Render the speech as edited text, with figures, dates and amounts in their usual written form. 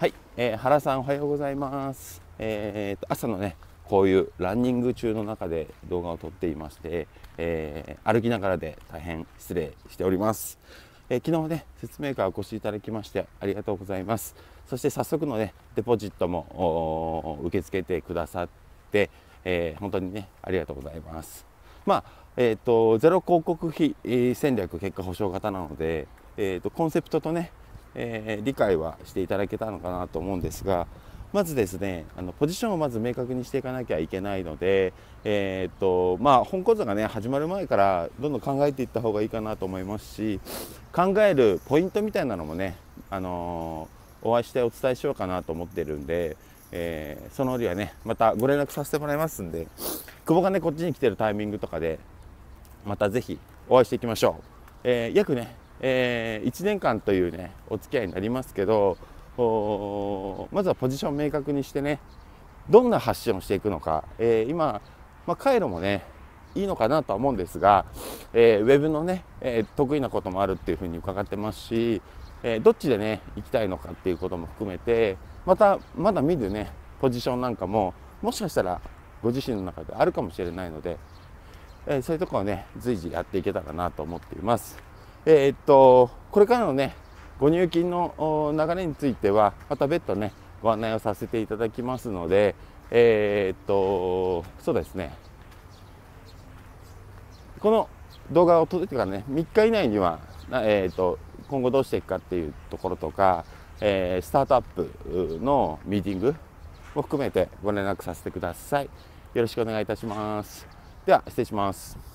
はい、原さんおはようございます。朝のね、こういうランニング中の中で動画を撮っていまして、歩きながらで大変失礼しております。昨日ね、説明会お越しいただきましてありがとうございます。そして早速のね、デポジットも受け付けてくださって、本当にね、ありがとうございます。ゼロ広告費戦略結果保証型なので、コンセプトとね、理解はしていただけたのかなと思うんですが、まずですね、ポジションをまず明確にしていかなきゃいけないので、本講座がね始まる前からどんどん考えていった方がいいかなと思いますし、考えるポイントみたいなのもね、お会いしてお伝えしようかなと思ってるんで、その折はねまたご連絡させてもらいますんで、久保がねこっちに来てるタイミングとかでまたぜひお会いしていきましょう。約ね1年間というねお付き合いになりますけど、まずはポジションを明確にしてね、どんな発信をしていくのか、今、回路もねいいのかなとは思うんですが、ウェブのね、得意なこともあるっていうふうに伺ってますし、どっちでね行きたいのかっていうことも含めて、まだ見るねポジションなんかももしかしたらご自身の中であるかもしれないので、そういうところをね随時やっていけたらなと思っています。これからのねご入金の流れについてはまた別途ねご案内をさせていただきますので、そうですね、この動画を撮ってからね3日以内には、今後どうしていくかっていうところとか、スタートアップのミーティングも含めてご連絡させてください。よろしくお願いいたします。では失礼します。